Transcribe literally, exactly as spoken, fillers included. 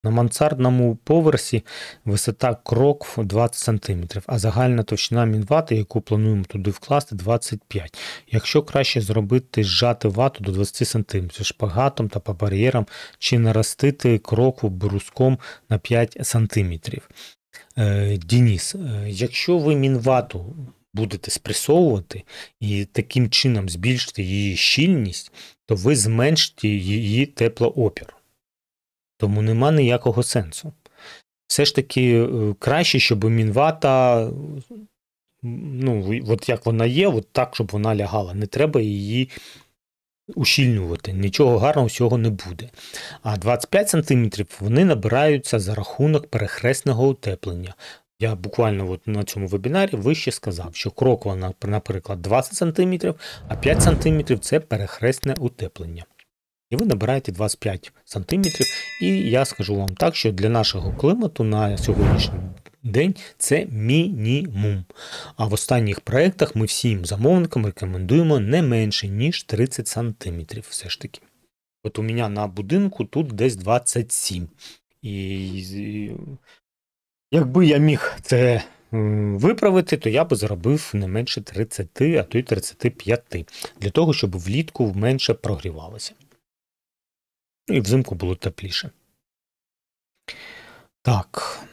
На мансардному поверсі висота крок двадцять сантиметрів, а загальна товщина мінвати, яку плануємо туди вкласти, двадцять п'ять. Якщо краще зробити зжати вату до двадцять сантиметрів шпагатом та по бар'єрам, чи наростити кроку бруском на п'ять сантиметрів. Е, Дініс, е, якщо ви мінвату будете спресовувати і таким чином збільшити її щільність, то ви зменшите її теплоопір. Тому нема ніякого сенсу. Все ж таки краще, щоб мінвата, ну, от як вона є, от так, щоб вона лягала. Не треба її ущільнювати. Нічого гарного всього не буде. А двадцять п'ять сантиметрів вони набираються за рахунок перехресного утеплення. Я буквально от на цьому вебінарі вище сказав, що крок вона, наприклад, двадцять сантиметрів, а п'ять сантиметрів – це перехресне утеплення. І ви набираєте двадцять п'ять сантиметрів, і я скажу вам так, що для нашого клімату на сьогоднішній день це мінімум. А в останніх проєктах ми всім замовникам рекомендуємо не менше, ніж тридцять сантиметрів все ж таки. От у мене на будинку тут десь двадцять сім. І якби я міг це виправити, то я би зробив не менше тридцять, а то й тридцять п'ять, для того, щоб влітку менше прогрівалося. І взимку було тепліше. Так.